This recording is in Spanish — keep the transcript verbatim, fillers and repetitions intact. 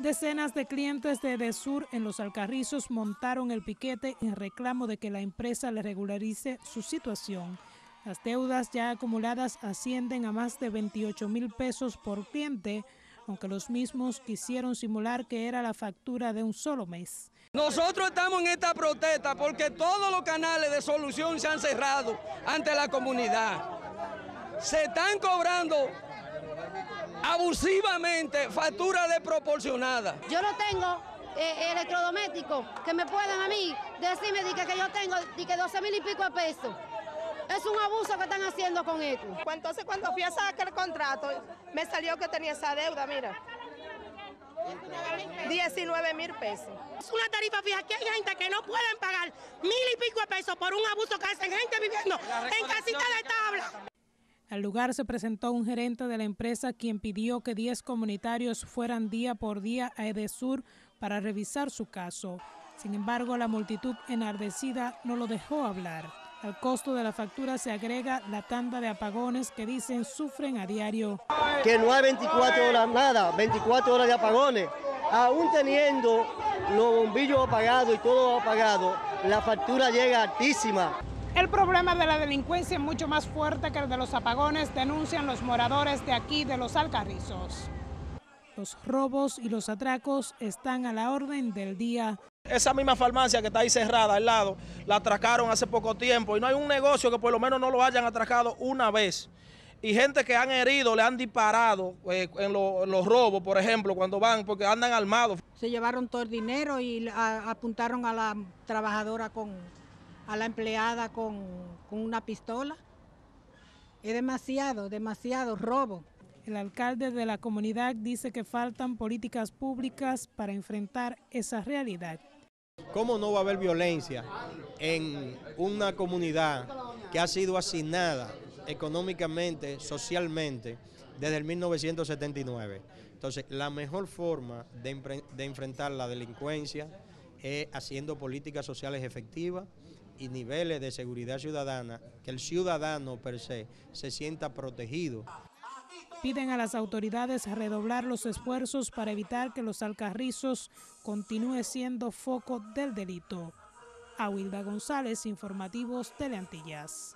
Decenas de clientes de Edesur en Los Alcarrizos montaron el piquete en reclamo de que la empresa le regularice su situación. Las deudas ya acumuladas ascienden a más de veintiocho mil pesos por cliente, aunque los mismos quisieron simular que era la factura de un solo mes. Nosotros estamos en esta protesta porque todos los canales de solución se han cerrado ante la comunidad. Se están cobrando abusivamente facturas desproporcionadas. Yo no tengo eh, electrodomésticos que me puedan a mí decirme de que, que yo tengo de que doce mil y pico de pesos. Es un abuso que están haciendo con esto. Entonces cuando fui a sacar el contrato, me salió que tenía esa deuda, mira. diecinueve mil pesos. Es una tarifa fija que hay gente que no pueden pagar mil y pico de pesos por un abuso que hacen gente viviendo en casitas de tabla. Al lugar se presentó un gerente de la empresa quien pidió que diez comunitarios fueran día por día a Edesur para revisar su caso. Sin embargo, la multitud enardecida no lo dejó hablar. Al costo de la factura se agrega la tanda de apagones que dicen sufren a diario. Que no hay veinticuatro horas nada, veinticuatro horas de apagones. Aún teniendo los bombillos apagados y todo apagado, la factura llega altísima. El problema de la delincuencia es mucho más fuerte que el de los apagones, denuncian los moradores de aquí de Los Alcarrizos. Los robos y los atracos están a la orden del día. Esa misma farmacia que está ahí cerrada al lado, la atracaron hace poco tiempo y no hay un negocio que por lo menos no lo hayan atracado una vez. Y gente que han herido, le han disparado eh, en, lo, en los robos, por ejemplo, cuando van, porque andan armados. Se llevaron todo el dinero y a, apuntaron a la trabajadora con, a la empleada con, con una pistola. Es demasiado, demasiado robo. El alcalde de la comunidad dice que faltan políticas públicas para enfrentar esa realidad. ¿Cómo no va a haber violencia en una comunidad que ha sido asignada económicamente, socialmente, desde el mil novecientos setenta y nueve? Entonces, la mejor forma de, de enfrentar la delincuencia es haciendo políticas sociales efectivas y niveles de seguridad ciudadana, que el ciudadano per se se sienta protegido. Piden a las autoridades redoblar los esfuerzos para evitar que Los Alcarrizos continúe siendo foco del delito. Awilda González, Informativos Teleantillas.